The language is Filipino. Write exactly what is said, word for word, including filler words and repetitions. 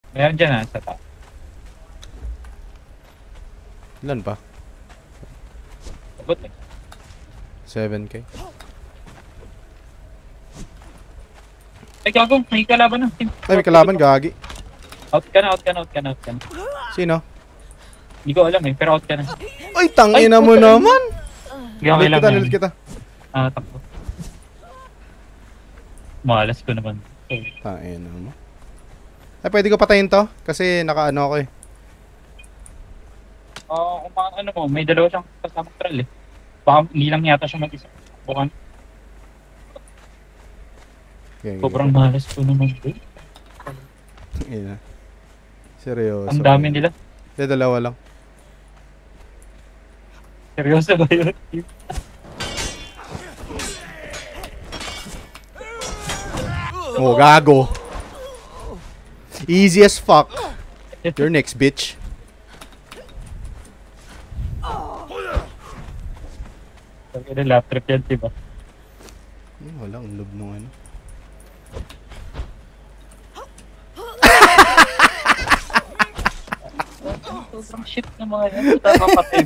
Meron dyan ah, sa top. Ilan pa? Abot eh. seven K. Ay, gago, may kalaban na. Ay, may kalaban, gagi. Out ka na, out ka na, out ka na, out ka na. Sino? Hindi ko alam eh, pero out ka na. Ay, tangina mo naman! Okay Nilit lang kita, yan. nilit kita. Ah, takbo. Malas ko naman. Tangina mo. Ay, pwede ko patayin to? Kasi naka-ano ako eh. Ah, kung mga ano mo, may dalawa siyang kasamang trail eh. Baka hindi lang yata siya mag-isa. Bukan. Okay, Sobrang malas ko naman. Eh. Ina. Seryoso. Ang dami nila. Hindi, dalawa lang. Seryoso ba yun? Oh, gago. Easy as fuck. You're next, bitch. Sabi na lap trip yan, diba? Eh, walang loob nung ano. Sobrang shit ng mga yan. Tama patay.